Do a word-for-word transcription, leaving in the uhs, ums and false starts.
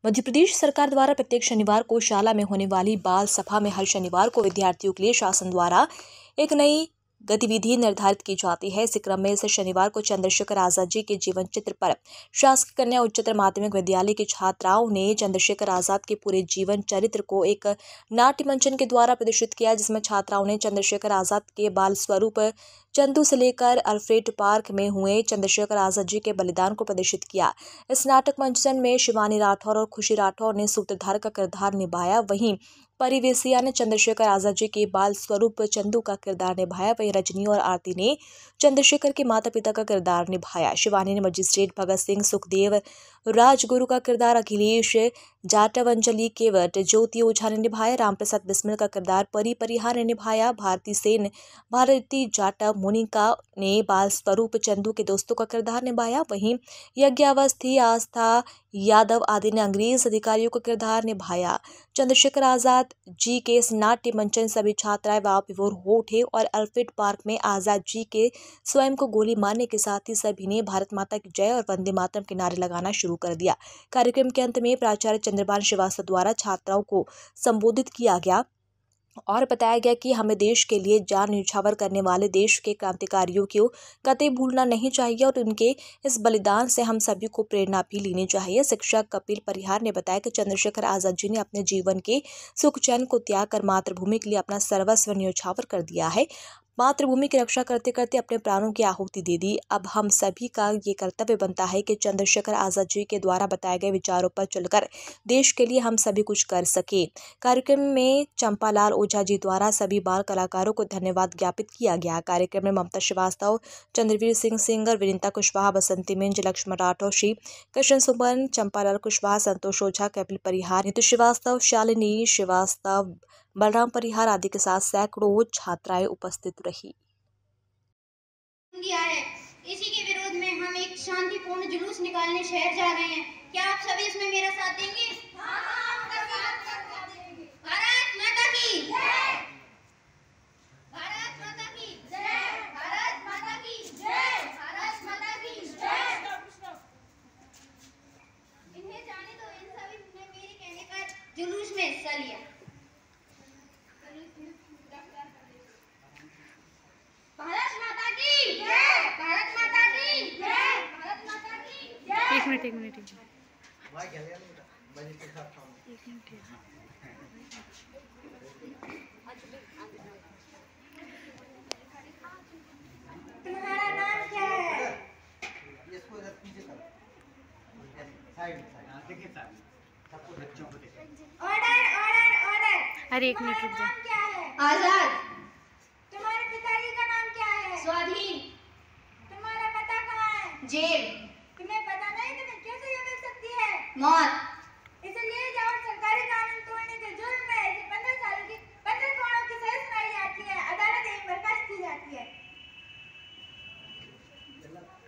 मध्य प्रदेश सरकार द्वारा प्रत्येक शनिवार को शाला में होने वाली बाल सभा में हर शनिवार को विद्यार्थियों के लिए शासन द्वारा एक नई गतिविधि निर्धारित की जाती है। इसी क्रम में इस शनिवार को चंद्रशेखर आजाद जी के जीवन चित्र पर शासकीय कन्या उच्चतर माध्यमिक विद्यालय की छात्राओं ने चंद्रशेखर आजाद के पूरे जीवन चरित्र को एक नाट्य मंचन के द्वारा प्रदर्शित किया, जिसमें छात्राओं ने चंद्रशेखर आजाद के बाल स्वरूप चंदू से लेकर अल्फ्रेड पार्क में हुए चंद्रशेखर आजाद जी के बलिदान को प्रदर्शित किया। इस नाटक मंचन में शिवानी राठौर और खुशी राठौर ने सूत्रधार का किरदार निभाया। वहीं परिवेशिया ने चंद्रशेखर आजाद जी के बाल स्वरूप चंदू का किरदार निभाया। वहीं रजनी और आरती ने चंद्रशेखर के माता पिता का किरदार निभाया। शिवानी ने मजिस्ट्रेट भगत सिंह, सुखदेव, राजगुरु का किरदार, अखिलेश जाटव, अंजलि केवट, ज्योति ओझा ने निभाया। रामप्रसाद बिस्मिल का किरदार परी परिहार ने निभाया। भारती सेन, भारती जाटव, मोनिका ने बाल स्वरूप चंदू के दोस्तों का किरदार निभाया। वहीं यज्ञावस्थी, आस्था यादव आदि ने अंग्रेज अधिकारियों का किरदार निभाया। चंद्रशेखर आजाद जी के इस नाट्य मंचन सभी छात्राएं वाव विभोर हो उठे और अल्फ्रेड पार्क में आजाद जी के स्वयं को गोली मारने के साथ ही सभी ने भारत माता की जय और वंदे मातरम के नारे लगाना शुरू कर दिया। कार्यक्रम के अंत में प्राचार्य चंद्रभान श्रीवास्तव द्वारा छात्राओं को संबोधित किया गया और बताया गया कि हमें देश के लिए जान न्यौछावर करने वाले देश के क्रांतिकारियों को कतई भूलना नहीं चाहिए और उनके इस बलिदान से हम सभी को प्रेरणा भी लेनी चाहिए। शिक्षक कपिल परिहार ने बताया कि चंद्रशेखर आजाद जी ने अपने जीवन के सुख चैन को त्याग कर मातृभूमि के लिए अपना सर्वस्व न्यौछावर कर दिया है। मातृभूमि की रक्षा करते करते अपने प्राणों की आहुति दे दी। अब हम सभी का ये कर्तव्य बनता है कि चंद्रशेखर आजाद जी के द्वारा बताए गए विचारों पर चलकर देश के लिए हम सभी कुछ कर सके। कार्यक्रम में चंपालाल ओझा जी द्वारा सभी बाल कलाकारों को धन्यवाद ज्ञापित किया गया। कार्यक्रम में ममता श्रीवास्तव, चंद्रवीर सिंह सिंगर, विनीता कुशवाहा, बसंती मिंज, लक्ष्मण राठौर, श्री कृष्ण सुमन, चंपालाल कुशवाहा, संतोष ओझा, कपिल परिहार, नीतू श्रीवास्तव, शालिनी श्रीवास्तव, बलराम परिहार आदि के साथ सैकड़ों छात्राएं उपस्थित रही। है इसी के विरोध में हम एक शांतिपूर्ण जुलूस निकालने शहर जा रहे हैं। क्या आप सभी इसमें मेरा साथ देंगे? हाँ, हाँ, आपका साथ देंगे। भारत माता की जय, भारत माता की जय, भारत माता की जय, भारत माता की जय। इन्हें जाने दो, इन सभी ने मेरे कहने पर जुलूस में हिस्सा लिया। भारत माता की जय, भारत माता की जय, भारत माता की जय। एक मिनट एक मिनट एक मिनट तुम्हारा नाम क्या है? Order order order. अरे एक मिनट रुक जा। नाम क्या है? आजाद। तुम्हारे पिताजी का नाम क्या है? स्वाधीन। तुम्हारा पता कहाँ है? जेल। तुम्हें पता नहीं तुम्हें क्या सजा मिल सकती है? मौत। इसे ले जाओ, सरकारी कानून तोड़ने के जुर्म में इसे पंद्रह साल की पंद्रह करोड़ की सजा सुनाई जाती है। अदालत में बर्खास्त की जाती है।